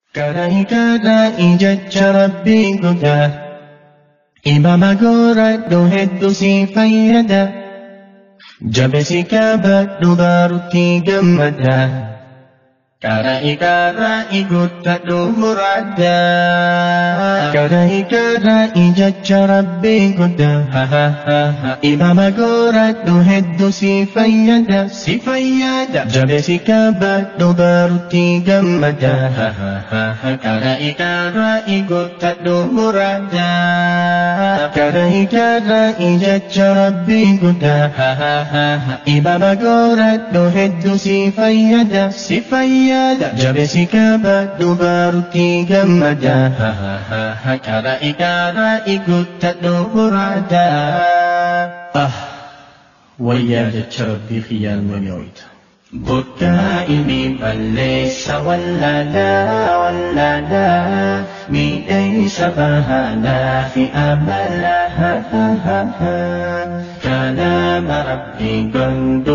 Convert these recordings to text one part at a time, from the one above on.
Karai jecha rabbii guddaa Imama godhadhu hedduu si fayyada Jabeessi qabadhu barutti gammada Karai guuttadhu muraada Karai jecha rabbii guddaa Imama godhadhu hedduu si fayyada Jabeessi qabadhu barutti gammada Karai guuttadhu muraada Karai jecha rabbii guddaa Imama godhadhu hedduu si fayyada Jabeessi qabadhu barutti gammada Karai guuttadhu muraada Wayyaa jecha rabbii kiyyaan wayyoota. Bukkaa ilmi balleessa wallaalaa miidhaysa bahanaa fi amalaa Kalaama rabbii gondu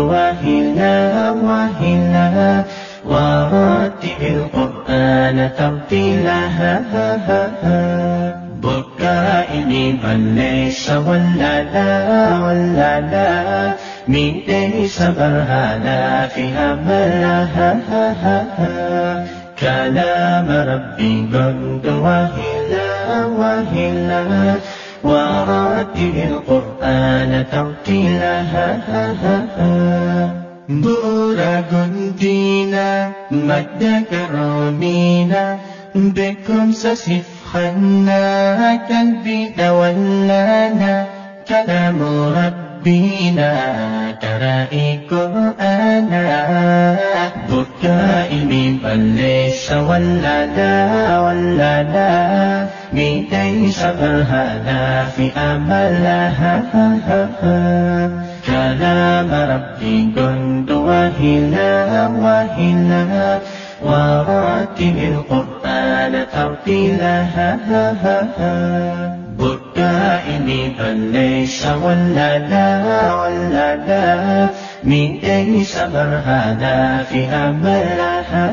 wahilaa ورتل القرآن ترتيلا بكائني بل ليس ولا من ليس برهانا فيها ملاها كلام ربي قد وهلا ورتل القرآن ترتيلا Bura gundina madda karamina bekumsa sifkhanna qalbina wallana kalamu rabbina karai qur'ana bukaini ballaysa wallana midaysa barhana fi amalaha كلام ربي قد وهلا ورتل القرآن ترتيلا بكائني بل ليس ولا من ليس برهانا في أملها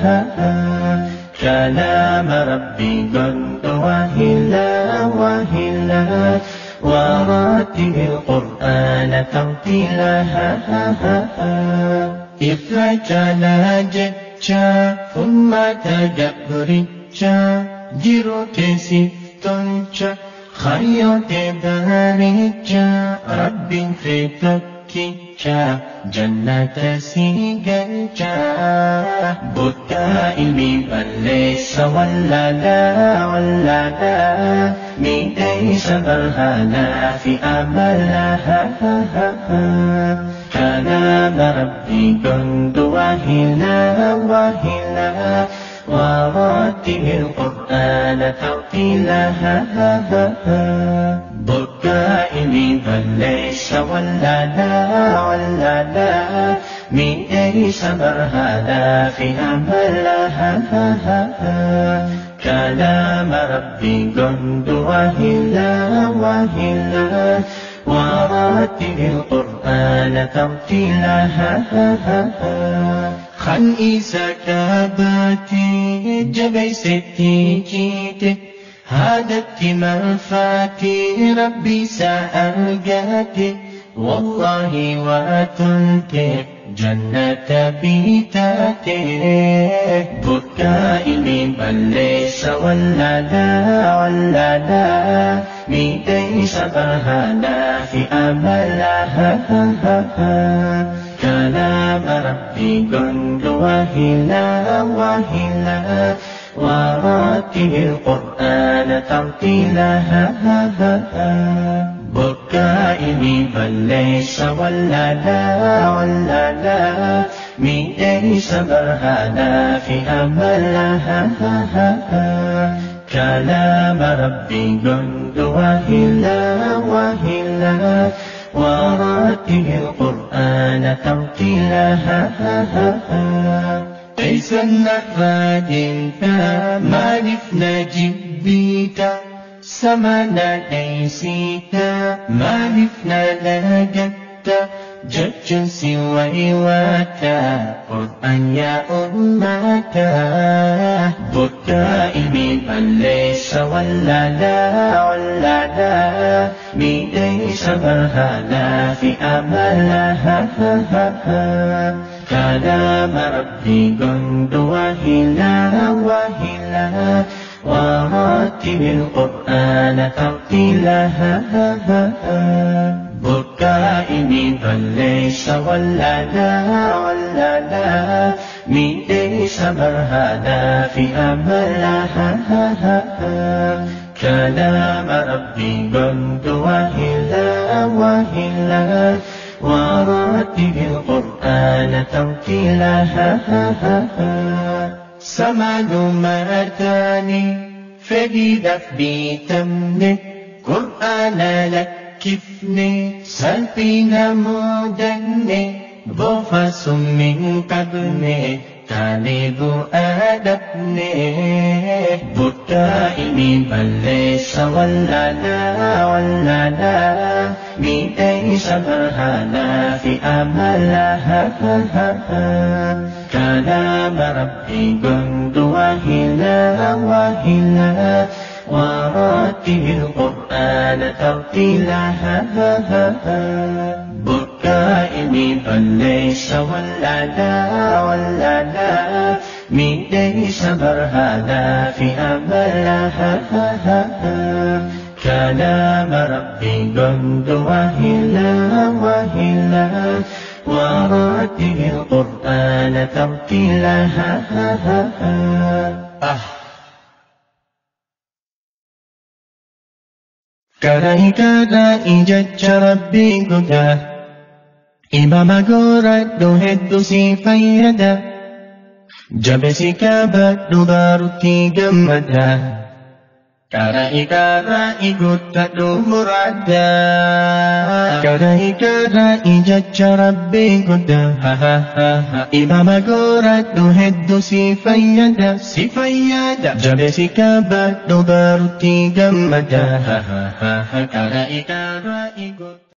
كلام ربي قد وهلا ورتل القرآن ترتيلا إفرجال جتشا ثم تدبرجا جروت سفتنشا خيوت بارجا رب فتكجا جنة سيجنجا بكاء بل ليس ولا من ليس برهانا في أملها كلام ربي قد وهلا ورتل القرآن ترتيلا بكائني بل ليس ولا من ليس برهانا في أملها كلام ربي قد وهلا ورتل القرآن ترتيلا خن إيسا كاباتي جبي ستي جيتي هادت مرفاتي ربي سألقاتي والله واتنتي جنة بيتاتي بكائني بل ليس ولا من ليس برهانا في أملها كلام ربي قد وهلا ورتل القرآن ترتيلا بكائني بل ليس ولا من ليس برهانا في أملها كلام ربي قد وهلا ورتل القرآن ترتيلا ليس النفاد ما لفنا جبيتا سمنا ليسيتا ما لفنا لجتا جج سوى واتا قرآن يا أمتا دائمي من ليس ولا لا مي ليس برهانا في أملها كلام ربي قند وهلا ورتب القرآن ترتيلها دائمي من ليس ولا لا مي ليس برهانا في أملها كلام ربي قند وهلا ورتب القرآن ترتيلها سمعن مرتاني فديدف بيتمني قرآن لك كفني سلبينا مودني بوفاس من قبني طالب أدبني دائمي من ليس ولا لا مي ليس برهانا في أملها كلام ربي قند وهلا ورتب القرآن ترتيلها دائمي من ليس ولا لا مي ليس برهانا في أملها كلام ربي قند وهلا ورتب القرآن ترتيلها Karai jecha Rabbii guddaa Imama gooradhu hedduu si fayyada Jabeessi qabadhu barutti gammada Karai guddadhu muraadda Karai jecha Rabbii guddaa Imama gooradhu hedduu si fayyada Jabeessi qabadhu barutti gammada Karai guddaa